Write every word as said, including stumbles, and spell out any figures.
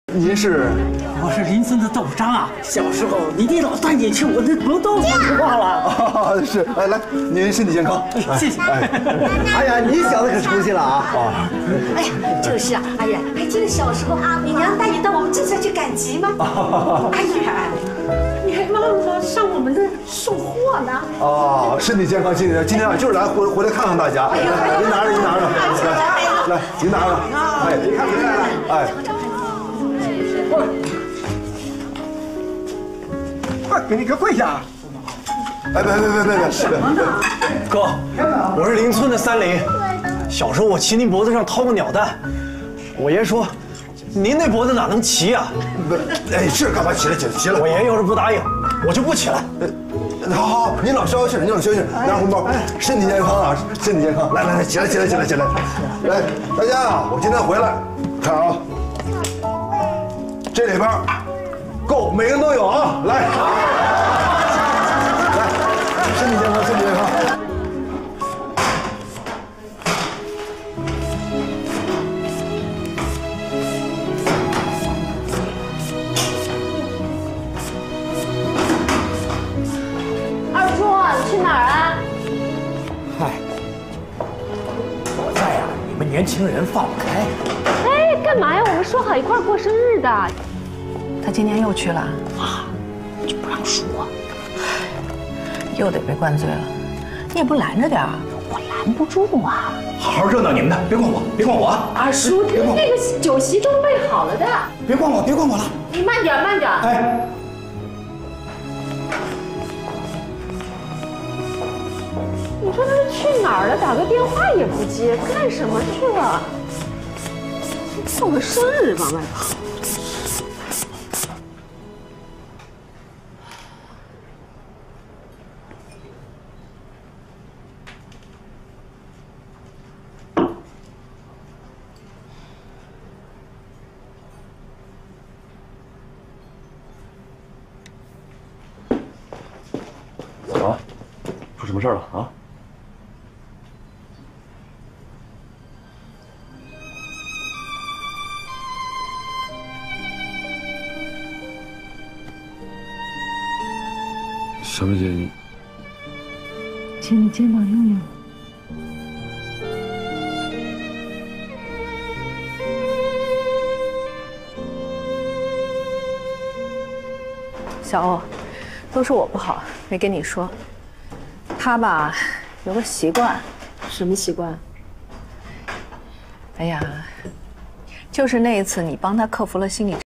您是？ 我是邻村的豆张啊。小时候你爹老带你去我那磨豆腐，你忘了？ 啊，是。哎，来，您身体健康。 谢谢。 哎， 哎呀，你小子可出息了啊！ 啊。 哎呀，就是啊，哎呀，还记得小时候啊，你娘带你到我们镇上去赶集吗？哎呀，你还忘了上我们那送货呢？ 啊，身体健康，身体健康。今天啊，就是来回回来看看大家。哎呀，您拿着，您拿着，来，来，您拿着。哎，别看别看，哎。 快给你个跪下！ 哎，别别别别别！ 什么呢？ 哥，我是邻村的三林。小时候我骑您脖子上掏过鸟蛋，我爷说，您那脖子哪能骑呀？ 不，哎，是干嘛？起来起来起来！ 我爷要是不答应，我就不起来。 好好，您老消消气儿，您老消消气儿，拿红包，身体健康啊，身体健康。来来来，起来起来起来起来！来，大家啊，我今天回来，看啊，这里边够，每个人都有啊，来，来，身体健康，身体健康。 去哪儿啊？ 嗨，我在呀，你们年轻人放不开。 哎，干嘛呀？我们说好一块儿过生日的。 他今天又去了啊，就不让说， 又得被灌醉了。你也不拦着点儿， 我拦不住啊。 好好热闹你们的，别管我，别管我啊！ 二叔，那个酒席都备好了的。 别管我，别管我了。 你慢点，慢点。 哎。 你说他是去哪儿了？打个电话也不接，干什么去了？送个生日往外跑。 怎么了？出什么事了啊？ 小梅姐，你， 请你肩膀用用。 小欧，都是我不好，没跟你说。他吧，有个习惯。 什么习惯？ 哎呀，就是那一次你帮他克服了心理。